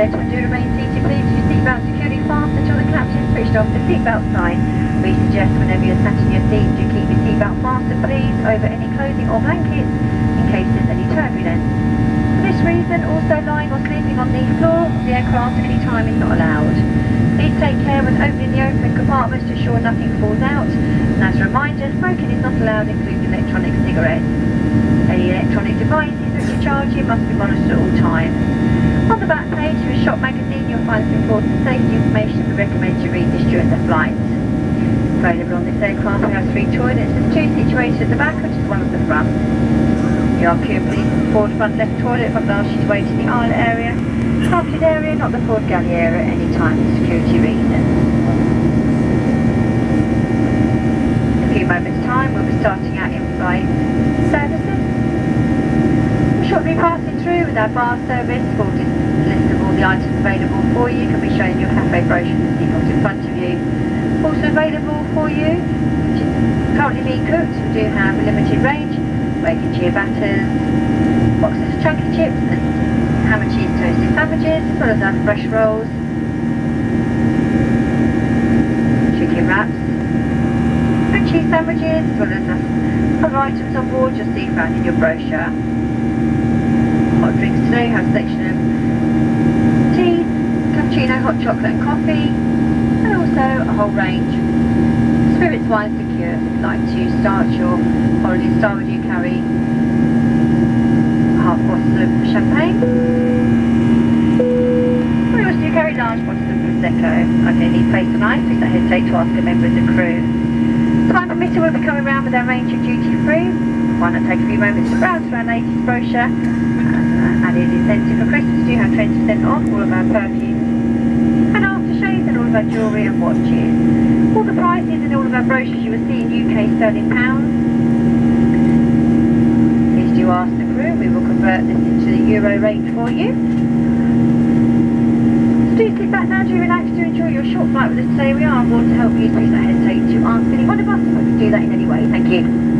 gentlemen, do remain seated please. Your seatbelt securely fastened until the claps is switched off. The seatbelt sign. We suggest whenever you're sat in your seat, do keep your seatbelt fastened please over any clothing or blankets in case there's any turbulence. For this reason, also lying or sleeping on the floor of the aircraft at any time is not allowed. Please take care when opening the open compartments to ensure nothing falls out. And as a reminder, smoking is not allowed, including electronic cigarettes. Any electronic devices which are charging must be monitored at all times. On the back page of a shop magazine, you'll find some important safety information. We recommend you read this during the flight. Available on this aircraft, we have 3 toilets. There's 2 situated at the back, which is one at the front. The RQ Police forward front left toilet if I've asked you to wait in the aisle area. Carpeted area, not the forward galley area at any time for security reasons. In a few moments' time, we'll be starting our in-flight services. We'll shortly be passing through with our bar service. Full list of all the items available for you can be shown in your cafe brochure and see what's in front of you. Also available for you, which is currently being cooked, we do have a limited range, bacon ciabattas, boxes of chunky chips and ham and cheese toasted sandwiches, as well as our fresh rolls, chicken wraps and cheese sandwiches, as well as other items on board you'll see found in your brochure. Hot drinks today have a selection of tea, cappuccino, hot chocolate and coffee, and also a whole range of spirits, wines, liqueurs. If you'd like to start your holiday style, we do carry half bottles of champagne. We also do carry large bottles of Prosecco. Like any place tonight, please don't hesitate to ask a member of the crew. Time permitted, we'll be coming around with our range of duty free. Why not take a few moments to browse through our latest brochure. Added incentive for Christmas, we do have 20% off all of our perfumes and aftershaves and all of our jewellery and watches. All the prices in all of our brochures you will see in UK sterling pounds. Please do ask the crew, we will convert this into the euro rate for you. So do sit back now, do relax, do enjoy your short flight with us today. We are on board to help you, please don't hesitate to ask any one of us if we can do that in any way. Thank you.